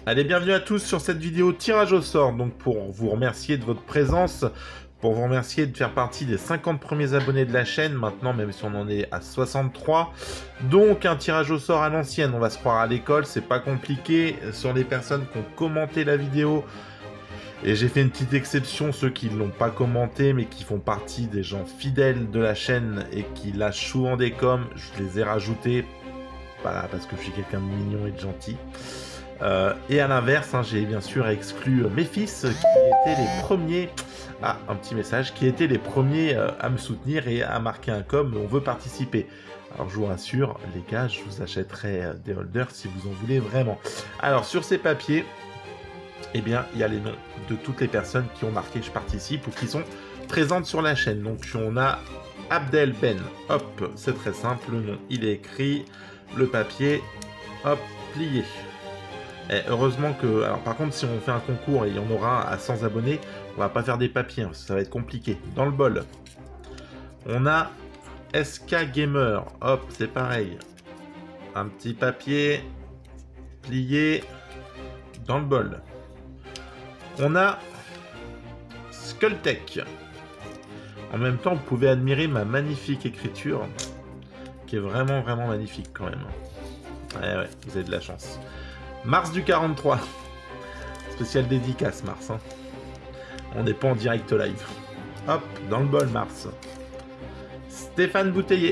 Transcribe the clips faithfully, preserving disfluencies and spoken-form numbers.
Allez, bienvenue à tous sur cette vidéo tirage au sort, donc pour vous remercier de votre présence, pour vous remercier de faire partie des cinquante premiers abonnés de la chaîne, maintenant même si on en est à soixante-trois, donc un tirage au sort à l'ancienne, on va se croire à l'école, c'est pas compliqué, sur les personnes qui ont commenté la vidéo, et j'ai fait une petite exception, ceux qui ne l'ont pas commenté, mais qui font partie des gens fidèles de la chaîne et qui lâchent souvent des coms, je les ai rajoutés, voilà, parce que je suis quelqu'un de mignon et de gentil. Euh, et à l'inverse, hein, j'ai bien sûr exclu euh, mes fils qui étaient les premiers, ah, un petit message, qui étaient les premiers euh, à me soutenir et à marquer un com, on veut participer. Alors je vous rassure, les gars, je vous achèterai euh, des holders si vous en voulez vraiment. Alors sur ces papiers, eh bien, il y a les noms de toutes les personnes qui ont marqué je participe ou qui sont présentes sur la chaîne. Donc on a Abdel Ben, hop, c'est très simple, le nom il est écrit, le papier, hop, plié. Et heureusement que... Alors par contre, si on fait un concours et il y en aura à cent abonnés, on va pas faire des papiers, hein, ça va être compliqué. Dans le bol, on a S K Gamer. Hop, c'est pareil. Un petit papier plié dans le bol. On a Skulltech. En même temps, vous pouvez admirer ma magnifique écriture, qui est vraiment, vraiment magnifique quand même. Ouais, ouais, vous avez de la chance. Mars du quarante-trois. Spécial dédicace, Mars. Hein. On n'est pas en direct live. Hop, dans le bol, Mars. Stéphane Bouteiller.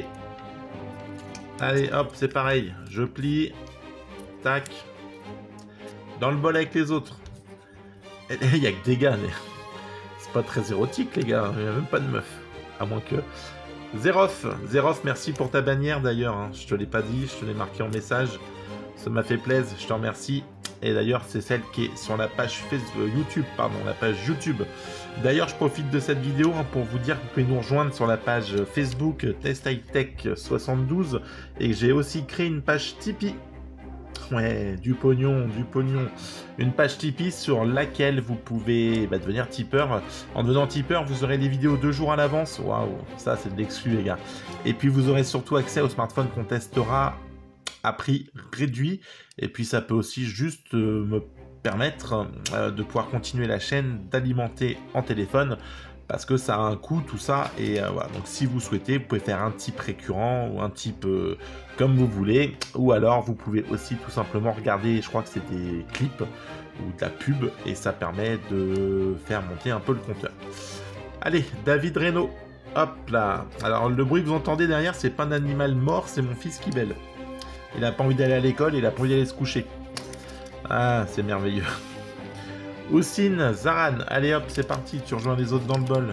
Allez, hop, c'est pareil. Je plie. Tac. Dans le bol avec les autres. Il n'y a que des gars, mais... C'est pas très érotique, les gars. Il n'y a même pas de meuf. À moins que... Zerof. Zerof, merci pour ta bannière, d'ailleurs. Hein. Je te l'ai pas dit, je te l'ai marqué en message. Ça m'a fait plaisir, je te remercie. Et d'ailleurs, c'est celle qui est sur la page Facebook, YouTube, pardon, la page YouTube. D'ailleurs, je profite de cette vidéo hein, pour vous dire que vous pouvez nous rejoindre sur la page Facebook Test High Tech soixante-douze. Et j'ai aussi créé une page Tipeee. Ouais, du pognon, du pognon. Une page Tipeee sur laquelle vous pouvez bah, devenir tipeur. En devenant tipeur, vous aurez des vidéos deux jours à l'avance. Waouh, ça c'est de l'exclu, les gars. Et puis vous aurez surtout accès au smartphone qu'on testera à prix réduit, et puis ça peut aussi juste euh, me permettre euh, de pouvoir continuer la chaîne, d'alimenter en téléphone, parce que ça a un coût tout ça, et euh, voilà. Donc si vous souhaitez, vous pouvez faire un type récurrent, ou un type euh, comme vous voulez, ou alors vous pouvez aussi tout simplement regarder, je crois que c'est des clips, ou de la pub, et ça permet de faire monter un peu le compteur. Allez, David Reynaud, hop là. Alors le bruit que vous entendez derrière, c'est pas un animal mort, c'est mon fils qui bêle. Il n'a pas envie d'aller à l'école, il a pas envie d'aller se coucher. Ah, c'est merveilleux. Houssine, Zaran, allez hop, c'est parti, tu rejoins les autres dans le bol.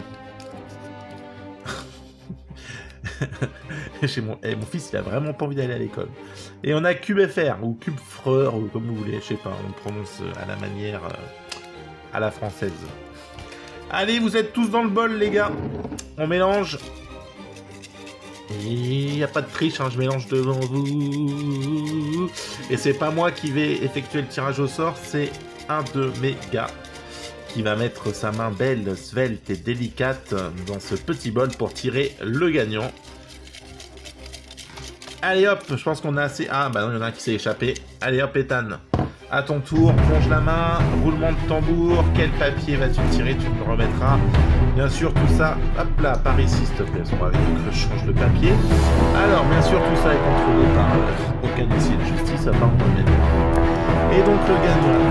Chez mon... Eh, mon fils, il a vraiment pas envie d'aller à l'école. Et on a CubeFR, ou CubeFreur, ou comme vous voulez, je sais pas, on le prononce à la manière, euh, à la française. Allez, vous êtes tous dans le bol, les gars. On mélange. Il n'y a pas de triche, hein, je mélange devant vous. Et c'est pas moi qui vais effectuer le tirage au sort, c'est un de mes gars qui va mettre sa main belle, svelte et délicate dans ce petit bol pour tirer le gagnant. Allez hop, je pense qu'on a assez... Ah bah non, il y en a un qui s'est échappé. Allez hop, Ethan, à ton tour, plonge la main, roulement de tambour. Quel papier vas-tu tirer? Tu me le remettras. Bien sûr, tout ça, hop là, par ici, s'il te plaît. On va que je change le papier. Alors, bien sûr, tout ça est contrôlé par euh, aucun huissier de justice, à part moi-même. Et donc, le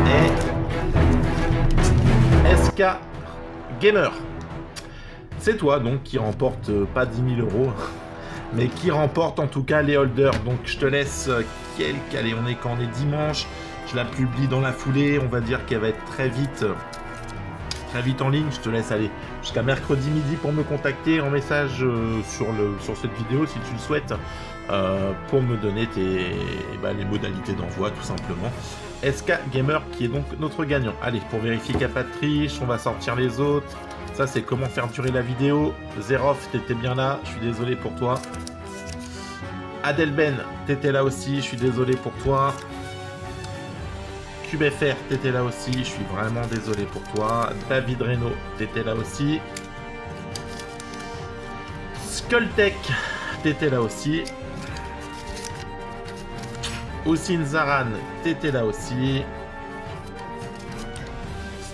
gagnant est S K Gamer. C'est toi, donc, qui remporte euh, pas dix mille euros, mais qui remporte en tout cas les holders. Donc, je te laisse euh, quelques... Allez, on est quand on est dimanche. Je la publie dans la foulée. On va dire qu'elle va être très vite... Euh, très vite en ligne, je te laisse aller jusqu'à mercredi midi pour me contacter en message euh, sur, le, sur cette vidéo si tu le souhaites, euh, pour me donner tes, bah, les modalités d'envoi tout simplement. S K Gamer qui est donc notre gagnant. Allez, pour vérifier qu'il n'y a pas de triche, on va sortir les autres. Ça c'est comment faire durer la vidéo. Zerof, t'étais bien là, je suis désolé pour toi. Adelben, t'étais là aussi, je suis désolé pour toi. CubeFR, t'étais là aussi, je suis vraiment désolé pour toi. David Reynaud, t'étais là aussi. Skulltech, t'étais là aussi. Houssine Zaran, t'étais là aussi.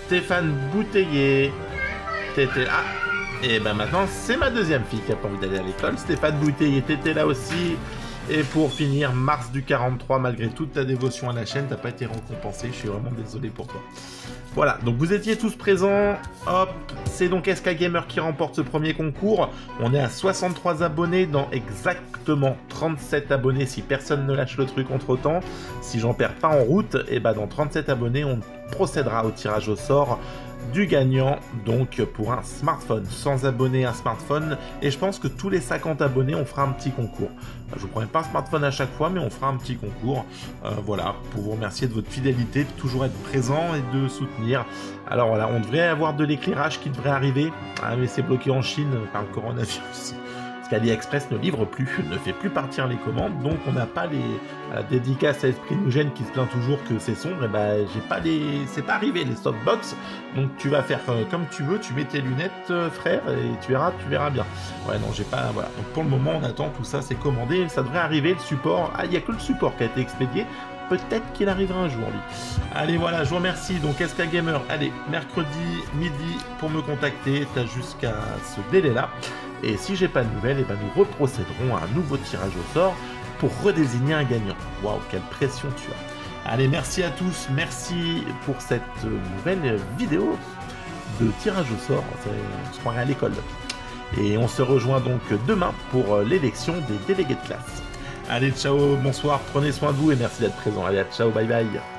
Stéphane Bouteiller. T'étais là. Et ben maintenant, c'est ma deuxième fille qui a pas envie d'aller à l'école. Stéphane Bouteiller, t'étais là aussi. Et pour finir, Mars du quarante-trois, malgré toute ta dévotion à la chaîne, t'as pas été récompensé. Je suis vraiment désolé pour toi. Voilà, donc vous étiez tous présents. Hop, c'est donc S K Gamer qui remporte ce premier concours. On est à soixante-trois abonnés dans exactement trente-sept abonnés si personne ne lâche le truc entre-temps. Si j'en perds pas en route, et bah dans trente-sept abonnés, on procédera au tirage au sort du gagnant, donc pour un smartphone. cent abonnés, un smartphone, et je pense que tous les cinquante abonnés, on fera un petit concours. Je vous promets pas un smartphone à chaque fois, mais on fera un petit concours. Euh, voilà, pour vous remercier de votre fidélité, de toujours être présent et de soutenir. Alors voilà, on devrait avoir de l'éclairage qui devrait arriver, ah, mais c'est bloqué en Chine par le coronavirus. AliExpress ne livre plus, ne fait plus partir les commandes, donc on n'a pas les la dédicace à Esprit nous gêne qui se plaint toujours que c'est sombre, et ben j'ai pas les, c'est pas arrivé les softbox, donc tu vas faire euh, comme tu veux, tu mets tes lunettes euh, frère et tu verras, tu verras bien. Ouais non j'ai pas, voilà, donc pour le moment on attend tout ça, c'est commandé, ça devrait arriver le support, ah il y a que le support qui a été expédié. Peut-être qu'il arrivera un jour, lui. Allez, voilà, je vous remercie. Donc, S K Gamer, allez, mercredi midi pour me contacter. T'as jusqu'à ce délai-là. Et si j'ai pas de nouvelles, eh ben, nous reprocéderons à un nouveau tirage au sort pour redésigner un gagnant. Waouh, quelle pression tu as. Allez, merci à tous. Merci pour cette nouvelle vidéo de tirage au sort. On se croirait à l'école. Et on se rejoint donc demain pour l'élection des délégués de classe. Allez, ciao, bonsoir, prenez soin de vous et merci d'être présent. Allez, ciao, bye bye.